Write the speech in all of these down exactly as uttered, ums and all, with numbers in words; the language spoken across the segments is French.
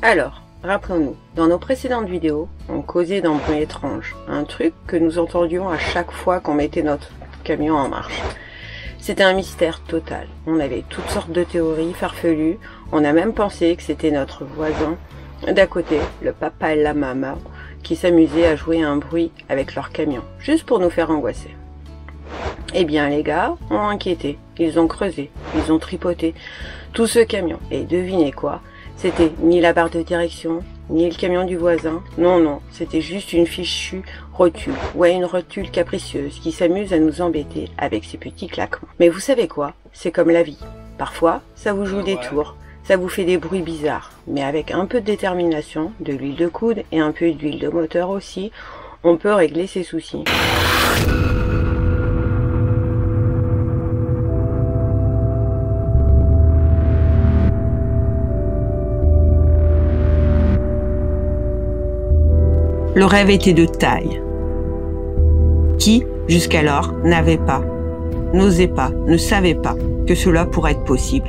Alors, rappelons-nous, dans nos précédentes vidéos, on causait d'un bruit étrange, un truc que nous entendions à chaque fois qu'on mettait notre camion en marche. C'était un mystère total. On avait toutes sortes de théories farfelues, on a même pensé que c'était notre voisin d'à côté, le papa et la maman, qui s'amusaient à jouer un bruit avec leur camion, juste pour nous faire angoisser. Eh bien les gars ont inquiété, ils ont creusé, ils ont tripoté tout ce camion, et devinez quoi? C'était ni la barre de direction, ni le camion du voisin. Non, non, c'était juste une fichue rotule. Ouais, une rotule capricieuse qui s'amuse à nous embêter avec ses petits claquements. Mais vous savez quoi? C'est comme la vie. Parfois, ça vous joue des tours, ça vous fait des bruits bizarres. Mais avec un peu de détermination, de l'huile de coude et un peu d'huile de moteur aussi, on peut régler ses soucis. Le rêve était de taille. Qui, jusqu'alors, n'avait pas, n'osait pas, ne savait pas que cela pourrait être possible.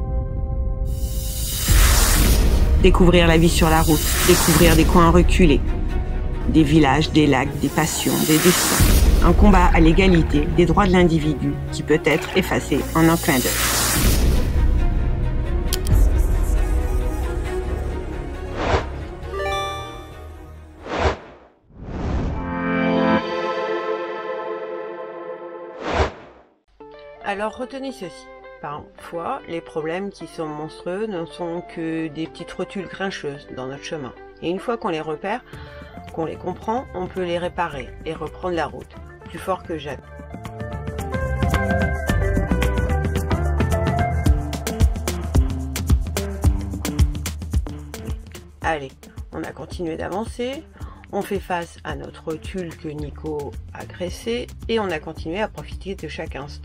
Découvrir la vie sur la route, découvrir des coins reculés, des villages, des lacs, des passions, des destins. Un combat à l'égalité des droits de l'individu qui peut être effacé en un clin d'œil. Alors retenez ceci, parfois les problèmes qui sont monstrueux ne sont que des petites rotules grincheuses dans notre chemin. Et une fois qu'on les repère, qu'on les comprend, on peut les réparer et reprendre la route, plus fort que jamais. Allez, on a continué d'avancer, on fait face à notre rotule que Nico a graissée et on a continué à profiter de chaque instant.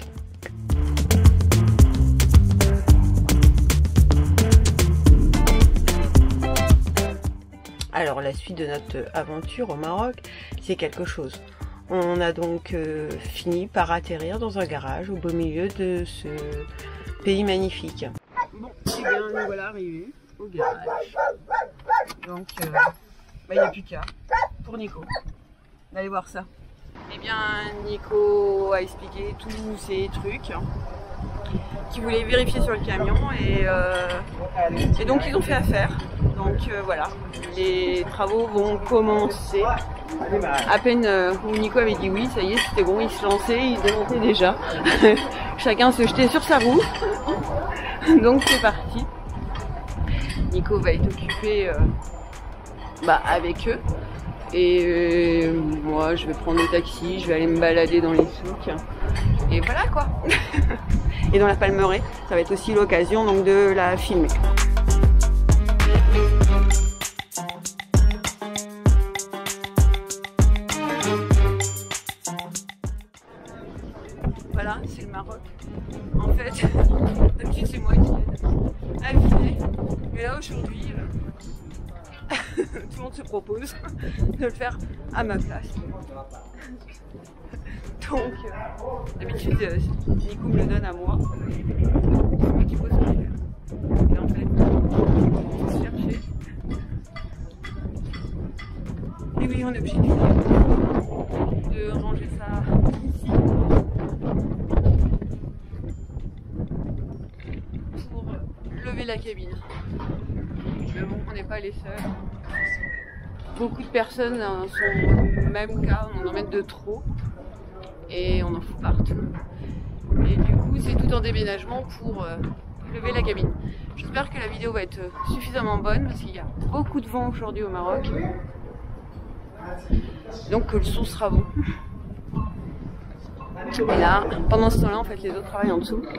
Alors la suite de notre aventure au Maroc, c'est quelque chose. On a donc euh, fini par atterrir dans un garage au beau milieu de ce pays magnifique. Bon, eh bien nous voilà arrivés au garage. Donc il euh, n'y bah, a plus qu'à pour Nico. Allez voir ça. Eh bien Nico a expliqué tous ces trucs qu'il voulait vérifier sur le camion et, euh, et donc ils ont fait affaire. Donc euh, voilà, les travaux vont commencer. À peine euh, où Nico avait dit oui, ça y est, c'était bon, il se lançait, il démontait déjà. Chacun se jetait sur sa roue. Donc c'est parti. Nico va être occupé euh, bah, avec eux. Et euh, moi, je vais prendre le taxi, je vais aller me balader dans les souks. Et voilà quoi. Et dans la Palmeraie, ça va être aussi l'occasion donc de la filmer. Voilà, c'est le Maroc. En fait, d'habitude c'est moi qui aide à filmer. Mais là aujourd'hui, euh, tout le monde se propose de le faire à ma place. Donc, euh, d'habitude, euh, Nico me le donne à moi. C'est moi qui pose le règle. Et en fait, on va chercher. Et oui, on est obligé de, de ranger ça ici. Pour lever la cabine. Mais bon, on n'est pas les seuls. Beaucoup de personnes sont au même cas, on en emmène de trop. Et on en fout partout. Et du coup, c'est tout un déménagement pour euh, lever la cabine. J'espère que la vidéo va être suffisamment bonne parce qu'il y a beaucoup de vent aujourd'hui au Maroc. Donc que le son sera bon. Et là, pendant ce temps-là, en fait, les autres travaillent en dessous.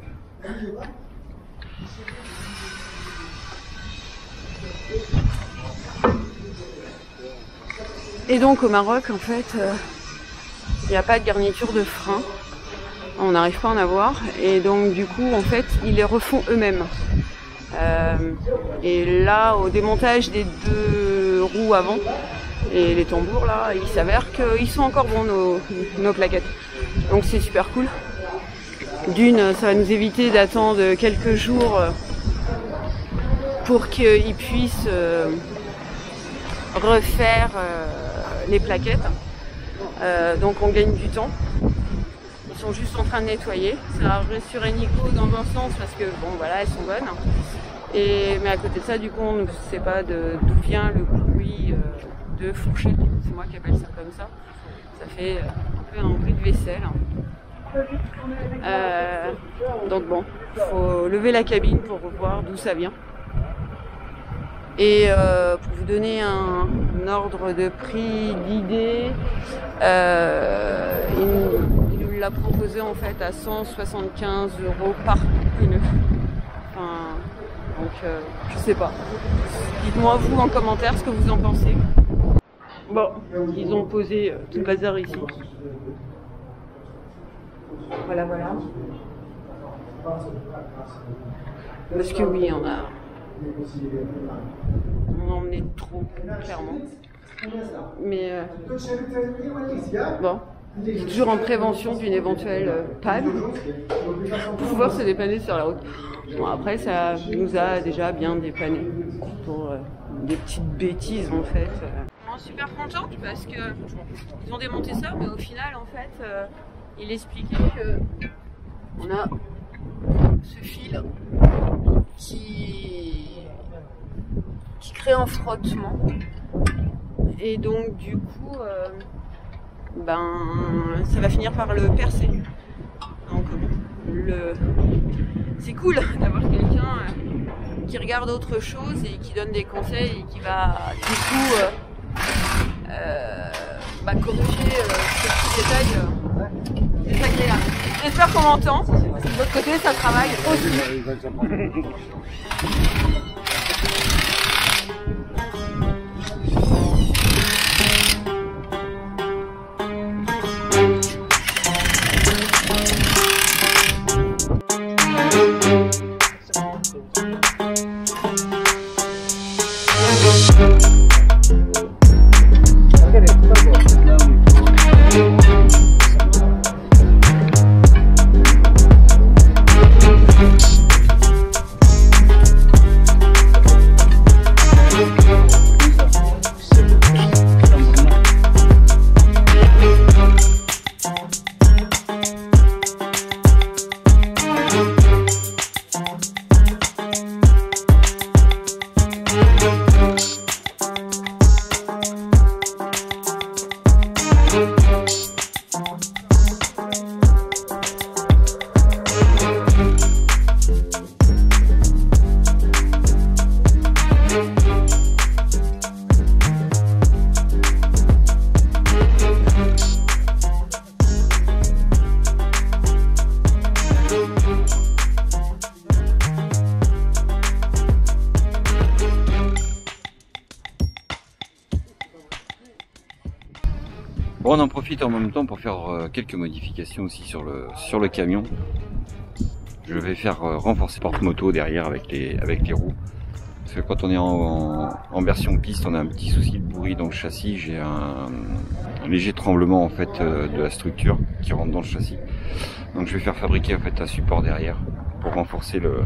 Et donc au Maroc, en fait, euh, il n'y a pas de garniture de frein. On n'arrive pas à en avoir. Et donc du coup, en fait, ils les refont eux-mêmes. Euh, et là, au démontage des deux roues avant et les tambours, là, il s'avère qu'ils sont encore bons, nos, nos plaquettes. Donc c'est super cool. D'une, ça va nous éviter d'attendre quelques jours pour qu'ils puissent euh, refaire euh, les plaquettes. Euh, donc on gagne du temps. Ils sont juste en train de nettoyer. Ça rassurait Nico dans un sens parce que bon voilà, elles sont bonnes. Et, mais à côté de ça, du coup, on ne sait pas d'où vient le bruit euh, de fourchette. C'est moi qui appelle ça comme ça. Ça fait un peu un bruit de vaisselle. Euh, donc bon, il faut lever la cabine pour voir d'où ça vient. Et euh, pour vous donner un, un ordre de prix, d'idée, euh, il, il nous l'a proposé en fait à cent soixante-quinze euros par pneu. Enfin, donc euh, je sais pas. Dites-moi vous en commentaire ce que vous en pensez. Bon, ils ont posé euh, tout le bazar ici. Voilà, voilà. Parce que oui, on a... On a emmené trop, clairement. Mais euh, bon, c'est toujours en prévention d'une éventuelle euh, panne pour pouvoir se dépanner sur la route. Bon, après, ça nous a déjà bien dépanné pour euh, des petites bêtises en fait. Je suis super contente parce que ils ont démonté ça, mais au final, en fait, euh, il expliquait que on a ce fil qui qui crée un frottement et donc du coup euh, ben ça va finir par le percer. Donc le c'est cool d'avoir quelqu'un euh, qui regarde autre chose et qui donne des conseils et qui va du coup euh, euh, bah, corriger euh, ces petits détails euh, désagréables. J'espère qu'on m'entend. De l'autre côté ça travaille aussi. Bon, on en profite en même temps pour faire euh, quelques modifications aussi sur le, sur le camion. Je vais faire euh, renforcer porte-moto derrière avec les, avec les roues. Parce que quand on est en, en, en version piste, on a un petit souci de bruit dans le châssis. J'ai un, un léger tremblement en fait euh, de la structure qui rentre dans le châssis. Donc je vais faire fabriquer en fait un support derrière pour renforcer le,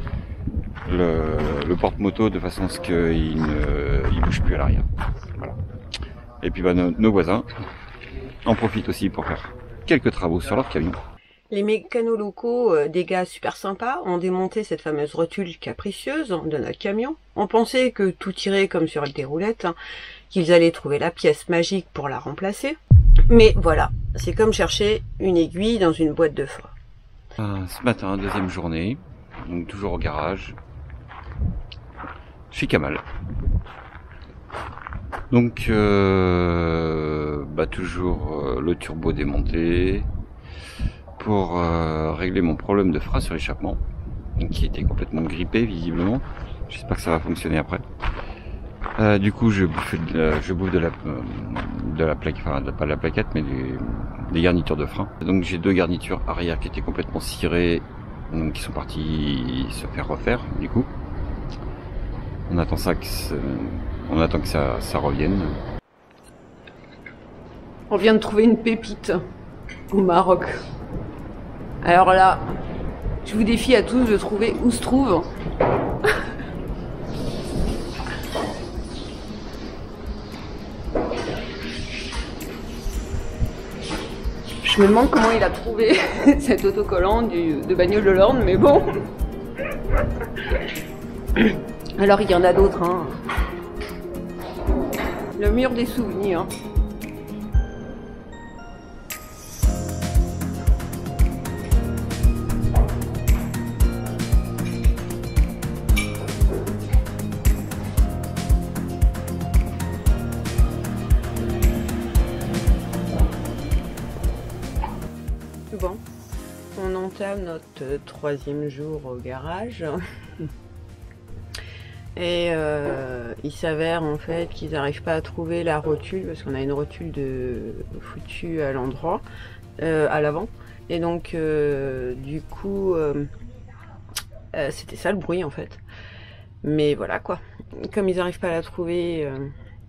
le, le porte-moto de façon à ce qu'il ne il bouge plus à l'arrière. Voilà. Et puis bah, nos, nos voisins en profitent aussi pour faire quelques travaux sur leur camion. Les mécanos locaux, euh, des gars super sympas, ont démonté cette fameuse rotule capricieuse de notre camion. On pensait que tout irait comme sur des roulettes, hein, qu'ils allaient trouver la pièce magique pour la remplacer. Mais voilà, c'est comme chercher une aiguille dans une boîte de foin. Euh, ce matin, deuxième journée, donc toujours au garage, chez Kamal. Donc, euh, bah toujours euh, le turbo démonté pour euh, régler mon problème de frein sur l'échappement, qui était complètement grippé visiblement. J'espère que ça va fonctionner après. Euh, du coup, je bouffe de la, je bouffe de la, euh, de la plaque, enfin pas de la plaquette, mais des, des garnitures de frein. Donc j'ai deux garnitures arrière qui étaient complètement cirées, donc qui sont partis se faire refaire. Du coup, on attend ça que on attend que ça, ça revienne. On vient de trouver une pépite au Maroc. Alors là, je vous défie à tous de trouver où se trouve Je me demande comment il a trouvé cet autocollant du, de bagnole de l'Orne, mais bon. Alors il y en a d'autres, hein. Le mur des souvenirs. Bon, on entame notre troisième jour au garage. Et euh, il s'avère en fait qu'ils n'arrivent pas à trouver la rotule parce qu'on a une rotule de foutue à l'endroit, euh, à l'avant. Et donc euh, du coup, euh, euh, c'était ça le bruit en fait. Mais voilà quoi. Comme ils n'arrivent pas à la trouver, euh,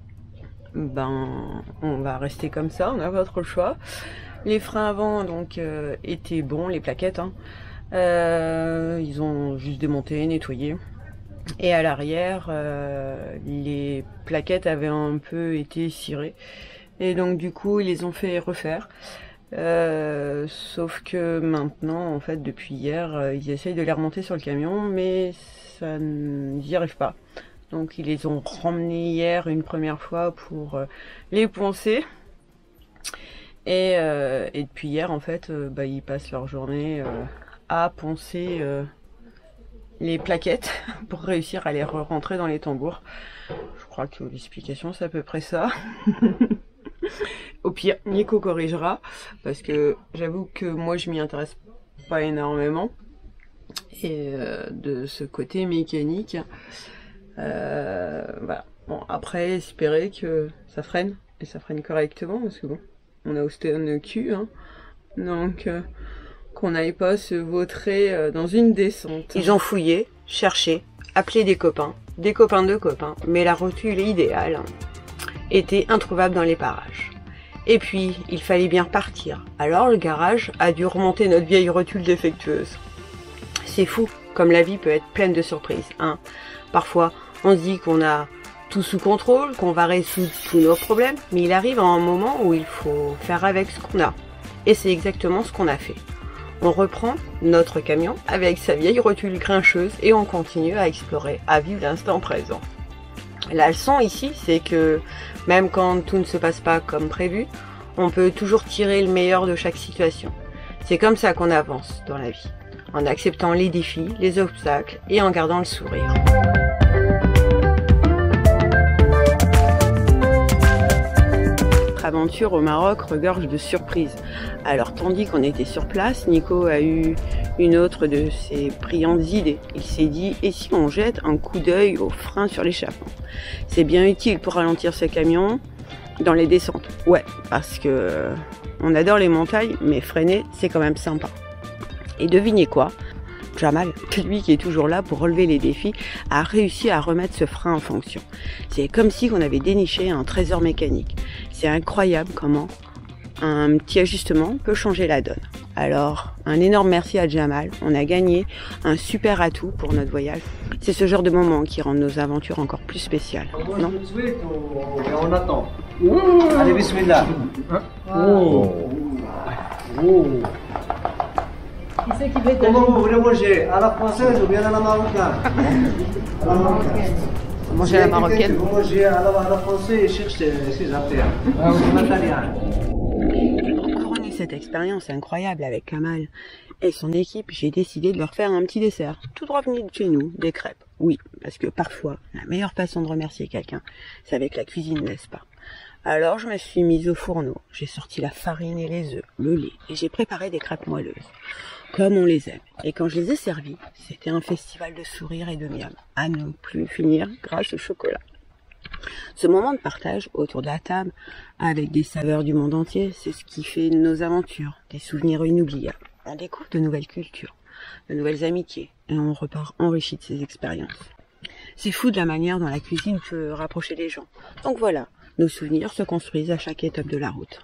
ben on va rester comme ça. On n'a pas trop le choix. Les freins avant donc euh, étaient bons, les plaquettes. Hein. Euh, ils ont juste démonté, nettoyé. Et à l'arrière, euh, les plaquettes avaient un peu été cirées. Et donc du coup, ils les ont fait refaire. Euh, sauf que maintenant, en fait, depuis hier, euh, ils essayent de les remonter sur le camion, mais ça n'y arrive pas. Donc ils les ont ramenés hier une première fois pour euh, les poncer. Et, euh, et depuis hier, en fait, euh, bah, ils passent leur journée euh, à poncer euh, les plaquettes pour réussir à les re-rentrer dans les tambours. Je crois que l'explication c'est à peu près ça. Au pire, Nico corrigera parce que j'avoue que moi je m'y intéresse pas énormément et euh, de ce côté mécanique. Euh, voilà. Bon, après espérer que ça freine et ça freine correctement parce que bon, on a osté un cul, hein. Donc euh, qu'on n'aille pas se vautrer euh, dans une descente. Ils ont fouillé, cherché, appelé des copains, des copains de copains, mais la rotule idéale était introuvable dans les parages. Et puis, il fallait bien repartir. Alors le garage a dû remonter notre vieille rotule défectueuse. C'est fou, comme la vie peut être pleine de surprises, hein. Parfois, on se dit qu'on a tout sous contrôle, qu'on va résoudre tous nos problèmes, mais il arrive à un moment où il faut faire avec ce qu'on a. Et c'est exactement ce qu'on a fait. On reprend notre camion avec sa vieille rotule grincheuse et on continue à explorer, à vivre l'instant présent. La leçon ici, c'est que même quand tout ne se passe pas comme prévu, on peut toujours tirer le meilleur de chaque situation. C'est comme ça qu'on avance dans la vie, en acceptant les défis, les obstacles et en gardant le sourire. Aventure au Maroc regorge de surprises. Alors tandis qu'on était sur place, Nico a eu une autre de ses brillantes idées. Il s'est dit, et si on jette un coup d'œil au frein sur l'échappement? C'est bien utile pour ralentir ce camion dans les descentes. Ouais, parce que euh, on adore les montagnes, mais freiner c'est quand même sympa. Et devinez quoi? Jamal, lui qui est toujours là pour relever les défis, a réussi à remettre ce frein en fonction. C'est comme si on avait déniché un trésor mécanique. C'est incroyable comment un petit ajustement peut changer la donne. Alors, un énorme merci à Jamal. On a gagné un super atout pour notre voyage. C'est ce genre de moments qui rendent nos aventures encore plus spéciales. Non ? On attend. Allez, bismillah. Oh. Oh. Qui c'est qui fait Comment vous voulez manger? À la française ou bien à la marocaine? À la marocaine. Manger à la marocaine. Vous mangez à la, à la française et cherchez ses affaires. En italien. Pour couronner cette expérience incroyable avec Kamal et son équipe, j'ai décidé de leur faire un petit dessert. Tout droit venu de chez nous, des crêpes. Oui, parce que parfois, la meilleure façon de remercier quelqu'un, c'est avec la cuisine, n'est-ce pas? Alors je me suis mise au fourneau, j'ai sorti la farine et les œufs, le lait, et j'ai préparé des crêpes moelleuses, comme on les aime. Et quand je les ai servies, c'était un festival de sourires et de miam, à ne plus finir grâce au chocolat. Ce moment de partage autour de la table, avec des saveurs du monde entier, c'est ce qui fait nos aventures, des souvenirs inoubliables. On découvre de nouvelles cultures, de nouvelles amitiés, et on repart enrichi de ces expériences. C'est fou de la manière dont la cuisine peut rapprocher les gens. Donc voilà, nos souvenirs se construisent à chaque étape de la route.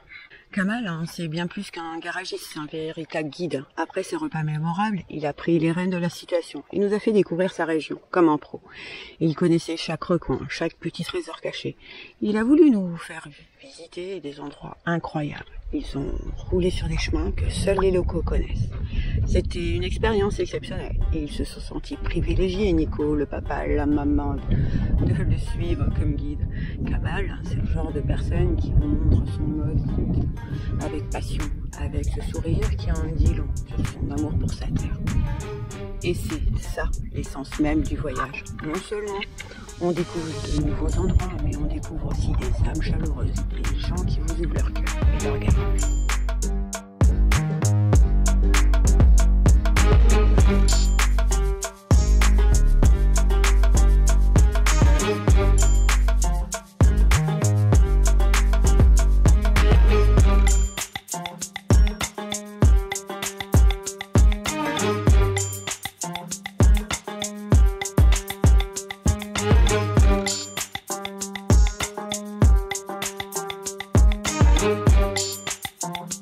Kamal, hein, c'est bien plus qu'un garagiste, c'est un véritable guide. Après ses repas mémorables, il a pris les rênes de la situation. Il nous a fait découvrir sa région, comme un pro. Il connaissait chaque recoin, chaque petit trésor caché. Il a voulu nous faire visiter des endroits incroyables. Ils ont roulé sur des chemins que seuls les locaux connaissent. C'était une expérience exceptionnelle et ils se sont sentis privilégiés, Nico, le papa, la maman, de le suivre comme guide. Kamal, c'est le genre de personne qui montre son mode avec passion, avec ce sourire qui en dit long sur son amour pour sa terre. Et c'est ça l'essence même du voyage. Non seulement on découvre de nouveaux endroits, mais on découvre aussi des âmes chaleureuses, des gens qui vous ouvrent leur cœur et leur garage. Thank you.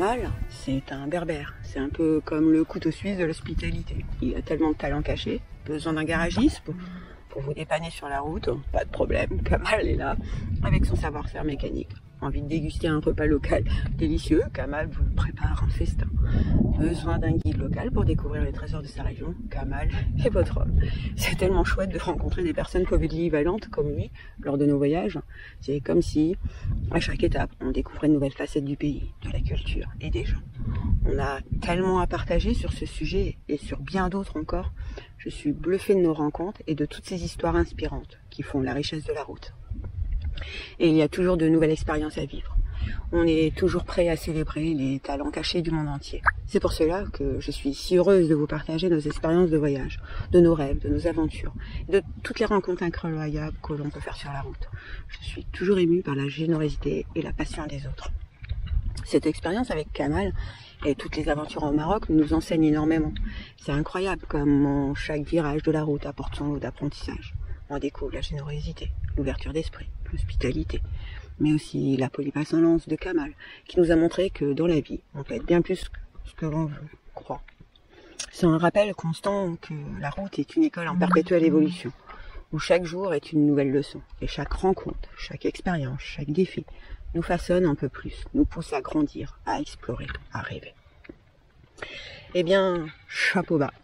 Kamal, c'est un berbère. C'est un peu comme le couteau suisse de l'hospitalité. Il a tellement de talent caché. Besoin d'un garagiste pour, pour vous dépanner sur la route. Pas de problème, Kamal est là avec son savoir-faire mécanique. Envie de déguster un repas local délicieux, Kamal vous prépare un festin. Besoin d'un guide local pour découvrir les trésors de sa région, Kamal est votre homme. C'est tellement chouette de rencontrer des personnes polyvalentes comme lui lors de nos voyages. C'est comme si, à chaque étape, on découvrait de nouvelles facettes du pays, de la culture et des gens. On a tellement à partager sur ce sujet et sur bien d'autres encore. Je suis bluffée de nos rencontres et de toutes ces histoires inspirantes qui font la richesse de la route. Et il y a toujours de nouvelles expériences à vivre. On est toujours prêt à célébrer les talents cachés du monde entier. C'est pour cela que je suis si heureuse de vous partager nos expériences de voyage, de nos rêves, de nos aventures, de toutes les rencontres incroyables que l'on peut faire sur la route. Je suis toujours émue par la générosité et la passion des autres. Cette expérience avec Kamal et toutes les aventures au Maroc nous enseignent énormément. C'est incroyable comment chaque virage de la route apporte son lot d'apprentissage. On découvre la générosité, l'ouverture d'esprit, l'hospitalité, mais aussi la polyvalence de Kamal, qui nous a montré que dans la vie, on peut être bien plus que ce que l'on croit. C'est un rappel constant que la route est une école en perpétuelle évolution, où chaque jour est une nouvelle leçon, et chaque rencontre, chaque expérience, chaque défi nous façonne un peu plus, nous pousse à grandir, à explorer, à rêver. Eh bien, chapeau bas.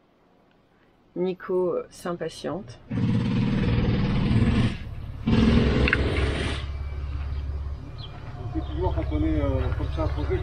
Nico s'impatiente. Quand on est euh, comme ça posé.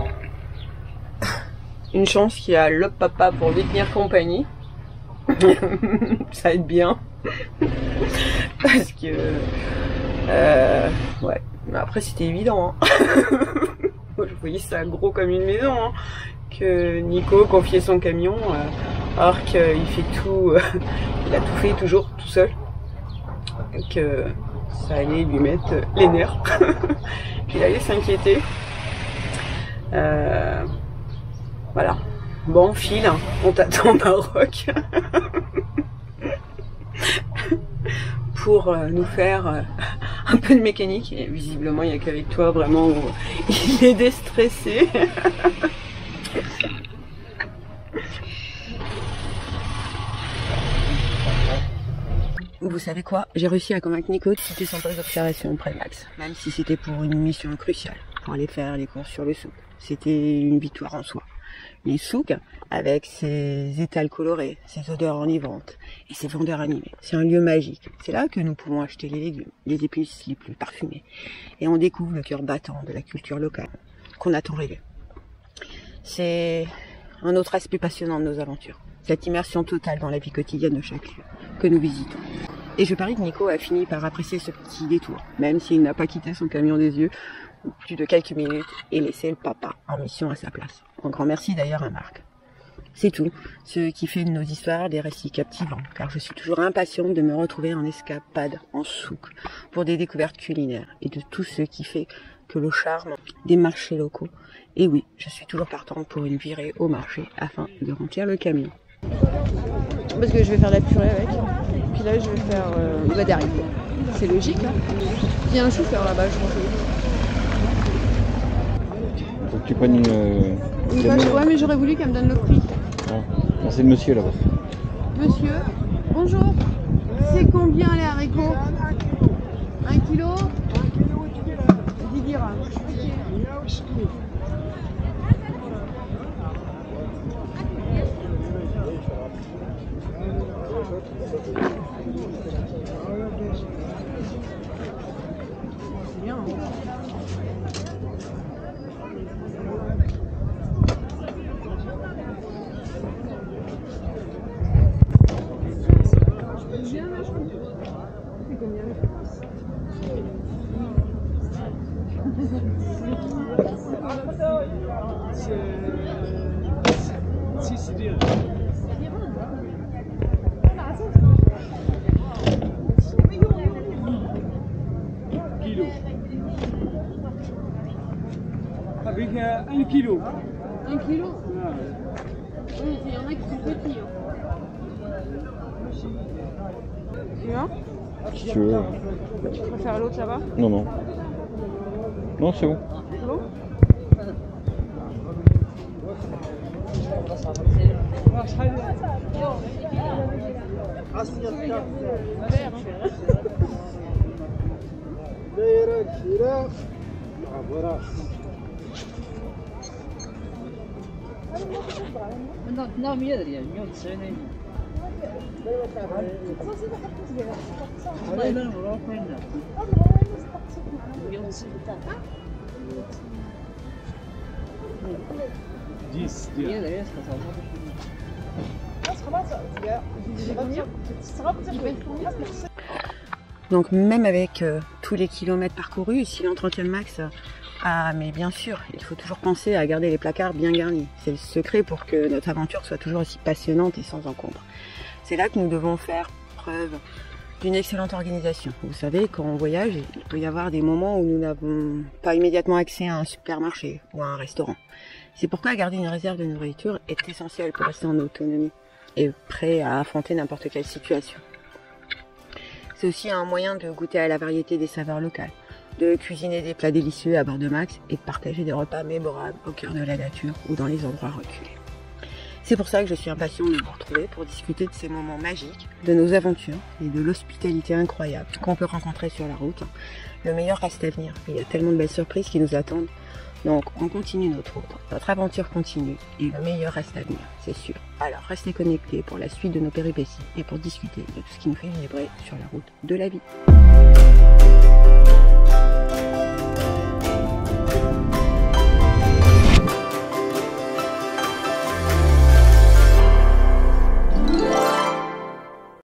Une chance qu'il y a le papa pour lui tenir compagnie. Ça aide bien. Parce que... Euh, ouais. Mais après c'était évident. Hein. Moi je voyais ça gros comme une maison. Hein. Que Nico confiait son camion. Euh, alors qu'il fait tout... Euh, il a tout fait toujours tout seul. Que ça allait lui mettre les nerfs. Qu'il allait s'inquiéter. Euh, voilà. Bon, file, on t'attend au Maroc. Pour euh, nous faire euh, un peu de mécanique. Et visiblement, il n'y a qu'avec toi vraiment où il est déstressé. Vous savez quoi? J'ai réussi à convaincre Nico de quitter son poste d'observation près de Max, même si c'était pour une mission cruciale, pour aller faire les courses sur le souk. C'était une victoire en soi. Les souks, avec ses étals colorés, ses odeurs enivrantes et ses vendeurs animés, c'est un lieu magique. C'est là que nous pouvons acheter les légumes, les épices les plus parfumées, et on découvre le cœur battant de la culture locale, qu'on a tant rêvé. C'est un autre aspect passionnant de nos aventures, cette immersion totale dans la vie quotidienne de chaque lieu que nous visitons. Et je parie que Nico a fini par apprécier ce petit détour, même s'il n'a pas quitté son camion des yeux plus de quelques minutes et laissé le papa en mission à sa place. Un grand merci d'ailleurs à Marc. C'est tout, ce qui fait de nos histoires des récits captivants, car je suis toujours impatiente de me retrouver en escapade, en souk, pour des découvertes culinaires, et de tout ce qui fait que le charme des marchés locaux. Et oui, je suis toujours partante pour une virée au marché, afin de remplir le camion. Parce que je vais faire la purée avec, puis là je vais faire euh, bah, des haricots. C'est logique, hein. Il y a un chou-fleur là-bas, je pense. Faut que tu prennes une... Euh, une vache, ouais, mais j'aurais voulu qu'elle me donne le prix. Ah, c'est le monsieur là-bas. Monsieur, bonjour. C'est combien les haricots? Un kilo? dix dirhams. C'est bien, hein. Avec euh, un kilo. Un kilo? Oui, il y en a qui sont petits. Hein. Tu veux? Si tu veux. Tu préfères l'autre là-bas? Non, non. Non, c'est bon. C'est bon? Donc même avec euh, tous les kilomètres parcourus, si l'entretien max, euh, ah mais bien sûr, il faut toujours penser à garder les placards bien garnis. C'est le secret pour que notre aventure soit toujours aussi passionnante et sans encombre. C'est là que nous devons faire preuve d'une excellente organisation. Vous savez, quand on voyage, il peut y avoir des moments où nous n'avons pas immédiatement accès à un supermarché ou à un restaurant. C'est pourquoi garder une réserve de nourriture est essentiel pour rester en autonomie et prêt à affronter n'importe quelle situation. C'est aussi un moyen de goûter à la variété des saveurs locales, de cuisiner des plats délicieux à bord de Max et de partager des repas mémorables au cœur de la nature ou dans les endroits reculés. C'est pour ça que je suis impatiente de vous retrouver pour discuter de ces moments magiques, de nos aventures et de l'hospitalité incroyable qu'on peut rencontrer sur la route. Le meilleur reste à venir. Il y a tellement de belles surprises qui nous attendent. Donc on continue notre route, notre aventure continue et le meilleur reste à venir, c'est sûr. Alors restez connectés pour la suite de nos péripéties et pour discuter de tout ce qui nous fait vibrer sur la route de la vie.